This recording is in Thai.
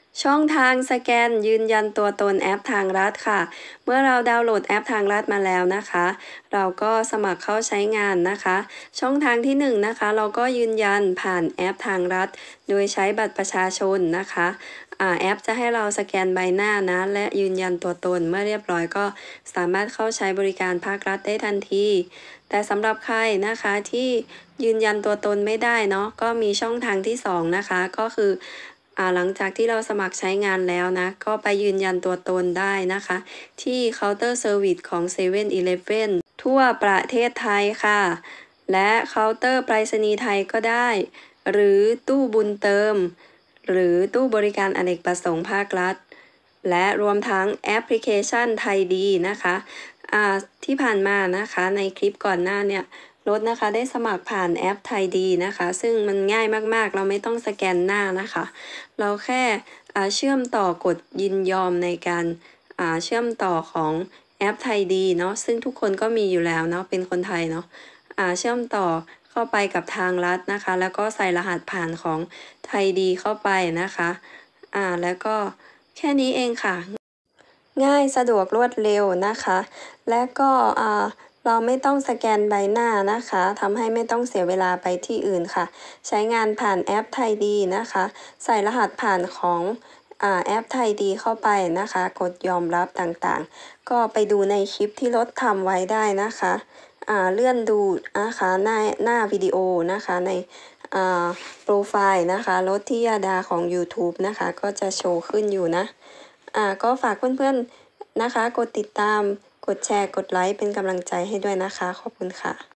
ช่องทางสแกนยืนยันตัวตนแอปทางรัฐค่ะ เมื่อเราดาวน์โหลดแอปทางรัฐมาแล้วนะคะ เราก็สมัครเข้าใช้งานนะคะ ช่องทางที่1นะคะ เราก็ยืนยันผ่านแอปทางรัฐ โดยใช้บัตรประชาชนนะคะแอปจะให้เราสแกนใบหน้านะ และยืนยันตัวตน เมื่อเรียบร้อยก็สามารถเข้าใช้บริการภาครัฐได้ทันที แต่สำหรับใครนะคะที่ยืนยันตัวตนไม่ได้เนาะ ก็มีช่องทางที่2นะคะ ก็คือหลังจากที่เราสมัครใช้งานแล้วนะ ก็ไปยืนยันตัวตนได้นะคะ ที่เคาน์เตอร์เซอร์วิสของ7-Eleven ทั่วประเทศไทยค่ะ และเคาน์เตอร์ไปรษณีย์ไทยก็ได้ หรือตู้บุญเติม หรือตู้บริการอเนกประสงค์ภาครัฐ และรวมทั้งแอปพลิเคชันไทยดีนะคะที่ผ่านมานะคะในคลิปก่อนหน้าเนี่ยรถนะคะได้สมัครผ่านแอปไทยดีนะคะซึ่งมันง่ายมากๆเราไม่ต้องสแกนหน้านะคะเราแค่เชื่อมต่อกดยินยอมในการเชื่อมต่อของแอปไทยดีเนาะซึ่งทุกคนก็มีอยู่แล้วเนาะเป็นคนไทยเนาะเชื่อมต่อเข้าไปกับทางรัฐนะคะแล้วก็ใส่รหัสผ่านของไทยดีเข้าไปนะคะแล้วก็แค่นี้เองค่ะง่ายสะดวกรวดเร็วนะคะและก็เราไม่ต้องสแกนใบหน้านะคะทำให้ไม่ต้องเสียเวลาไปที่อื่นค่ะใช้งานผ่านแอปไทยดีนะคะใส่รหัสผ่านของแอปไทยดีเข้าไปนะคะกดยอมรับต่างๆก็ไปดูในคลิปที่รถทำไว้ได้นะคะเลื่อนดูนะคะหน้าวิดีโอนะคะในโปรไฟล์นะคะรถที่ยาดาของ YouTube นะคะก็จะโชว์ขึ้นอยู่นะก็ฝากเพื่อนๆนะคะกดติดตามกดแชร์กดไลค์เป็นกำลังใจให้ด้วยนะคะขอบคุณค่ะ